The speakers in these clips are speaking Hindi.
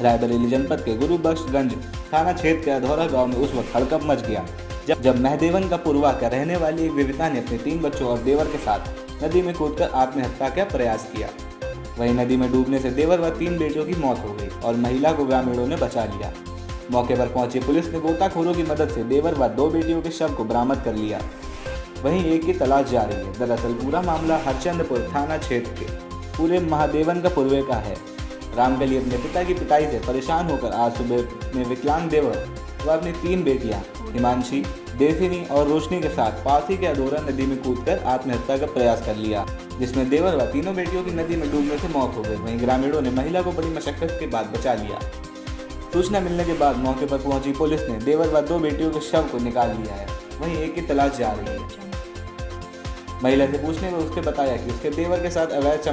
रायबरेली जनपद के गुरुबख्शगंज थाना क्षेत्र के अधौरा गांव में उस वक्त हड़कंप मच गया जब महदेवन का पुरवा का रहने वाली एक विविता ने अपने 3 बच्चों और देवर के साथ नदी में कूदकर आत्महत्या का प्रयास किया। वहीं नदी में डूबने से देवर व 3 बेटियों की मौत हो गई और महिला को ग्रामीणों ने बचा लिया। मौके पर पहुंची पुलिस ने गोताखोरों की मदद से देवर व 2 बेटियों के शव को बरामद कर लिया। वहीं एक की तलाश जारी है। दरअसल पूरा मामला हरचंदपुर थाना क्षेत्र के पूरे महादेवन का पुरवे का है। रामगली अपने पिता की पिटाई से परेशान होकर आज सुबह में विकलांग देवर व अपनी 3 बेटियां हिमांशी, देसिनी और रोशनी के साथ पास ही के अधौरा नदी में कूदकर आत्महत्या का प्रयास कर लिया, जिसमें देवर व तीनों बेटियों की नदी में डूबने से मौत हो गई। वहीं ग्रामीणों ने महिला को बड़ी मशक्कत के बाद बचा लिया। सूचना मिलने के बाद मौके पर पहुंची पुलिस ने देवर व 2 बेटियों के शव को निकाल लिया है। वहीं एक की तलाश जा रही है। महिला से पूछने पर उसने बताया कि उसके देवर के साथ अवैध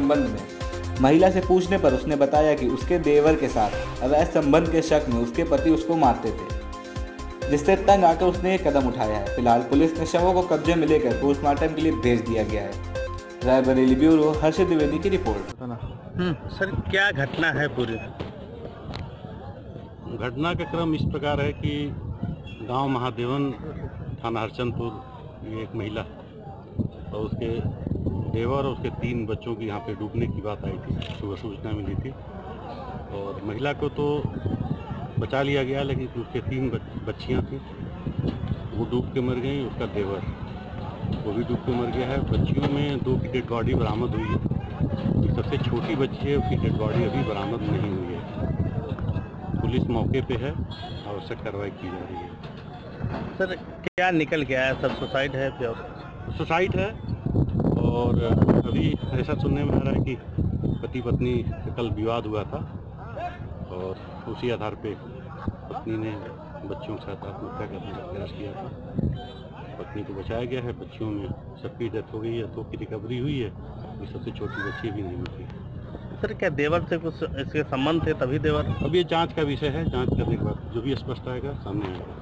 संबंध के शक में उसके पति उसको मारते थे, जिससे तंग आकर उसने एक कदम उठाया है। फिलहाल पुलिस ने शवों को कब्जे में लेकर पोस्टमार्टम के लिए भेज दिया गया है। रायबरेली ब्यूरो हर्षद द्विवेदी की रिपोर्ट। सर, क्या घटना है? पूरी घटना का क्रम इस प्रकार है कि गांव महादेवन थाना हरचंदपुर की एक महिला और उसके देवर और उसके 3 बच्चों की यहाँ पे डूबने की बात आई थी। सुबह सूचना मिली थी और महिला को तो बचा लिया गया, लेकिन उसके 3 बच्चियाँ थी वो डूब के मर गई। उसका देवर वो भी डूब के मर गया है। बच्चियों में 2 की डेड बॉडी बरामद हुई है। सबसे छोटी बच्ची है, उसकी डेड बॉडी अभी बरामद नहीं हुई है। पुलिस मौके पे है, आवश्यक कार्रवाई की जा रही है। सर, क्या निकल के आया? सब सुसाइड है? सुसाइड है और अभी ऐसा सुनने में आ रहा है कि पति पत्नी से कल विवाद हुआ था और उसी आधार पे पत्नी ने बच्चों के साथ आत्महत्या करने का प्रयास किया था। पत्नी को बचाया गया है। बच्चियों में सबकी डेथ हो गई है, 2 की रिकवरी हुई है। सबसे छोटी बच्ची भी नहीं मिली। सर, क्या देवर से कुछ इसके संबंध थे तभी देवर? अब ये जांच का विषय है। जांच करने के बाद जो भी स्पष्ट आएगा सामने आएगा।